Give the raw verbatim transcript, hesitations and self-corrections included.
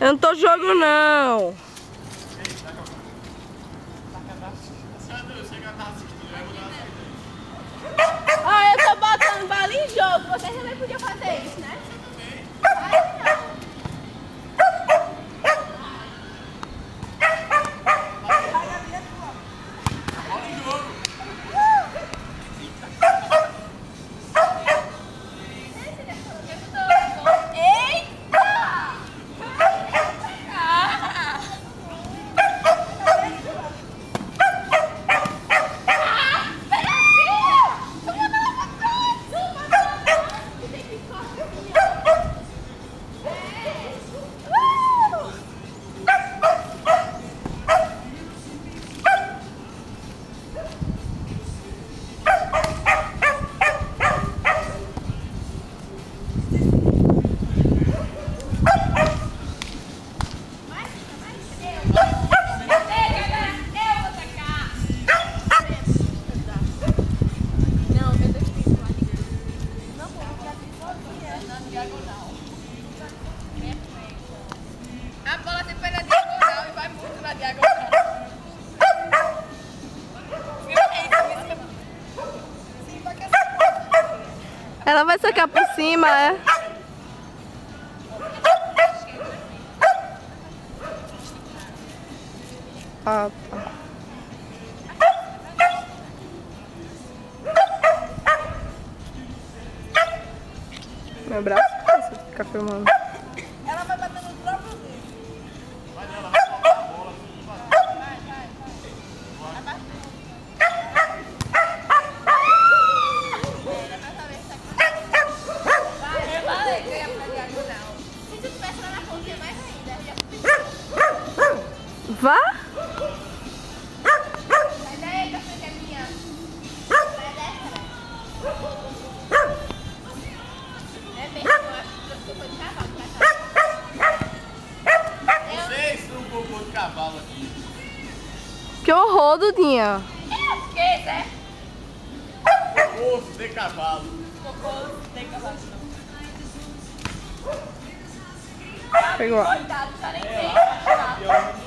Eu não tô jogo não. Ah, eu tô botando bola em jogo. Vocês também podiam fazer isso, né? Ai, não. A bola sempre vai na diagonal e vai muito na diagonal. Ela vai sacar por cima, é? Ah, tá. Meu braço cansa de ficar filmando. Ela vai bater no próprio dedo. Vai nela, vai soltar a bola. Vai, vai, vai. Vai bater. Era pra saber se tá. Vai, eu falei que eu ia pra diagonal. Se tu tivesse lá na pontinha mais ainda, ia. Vá? Sai daí, que a frente é minha. Sai dessa. É mesmo, eu acho que foi de cavalo pra cá. Vocês são um cocô de cavalo aqui. Que horror, Dudinha. É, que, Zé? Cocô de cavalo. Cocô de cavalo. Pegou. Coitado, já nem tem.